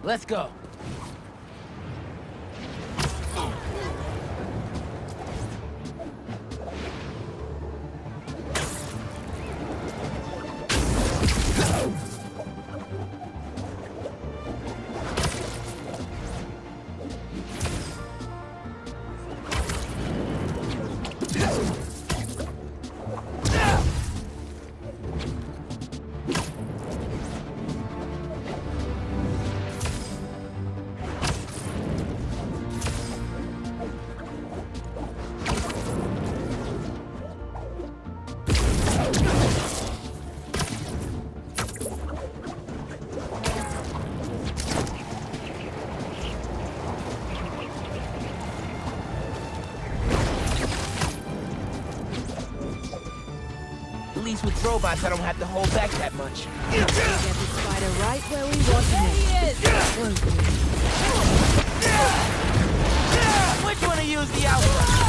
Let's go. At least with robots, I don't have to hold back that much. We get the spider right where we want him. Which one of you is the alpha?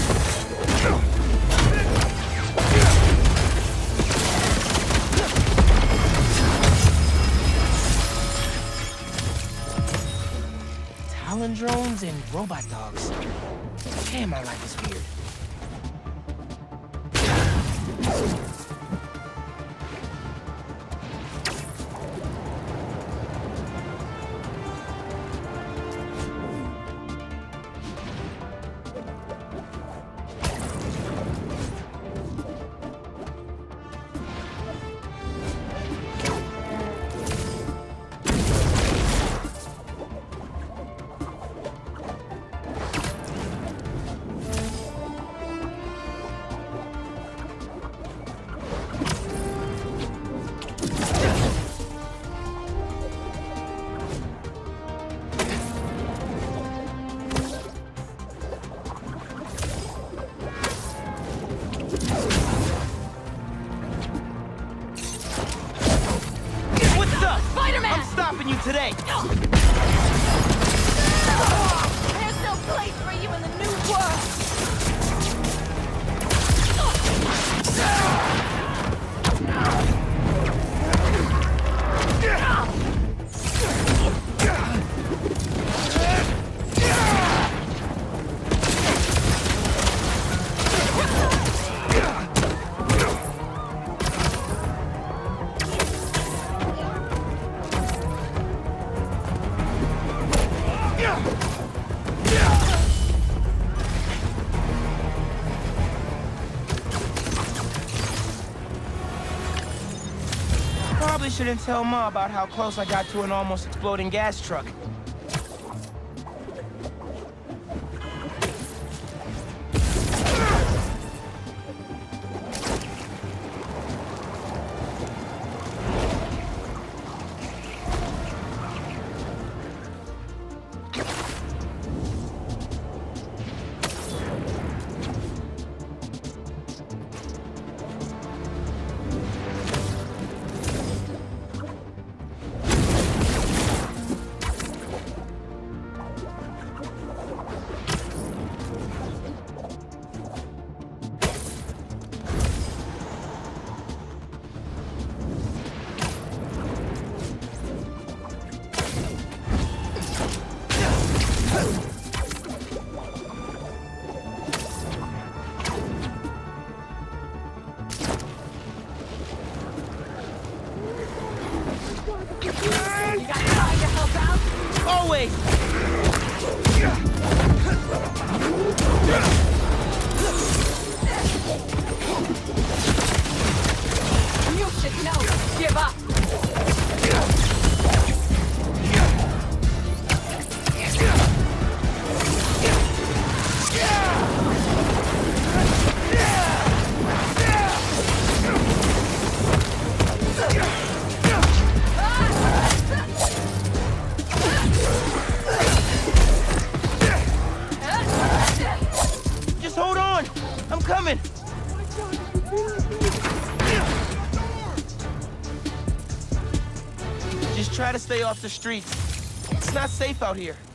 Talon drones and robot dogs. Damn, my life is weird. Stopping you today. There's no place for you in the new world. Probably shouldn't tell Ma about how close I got to an almost exploding gas truck. Always! You should know. Give up. Coming! Just try to stay off the streets. It's not safe out here.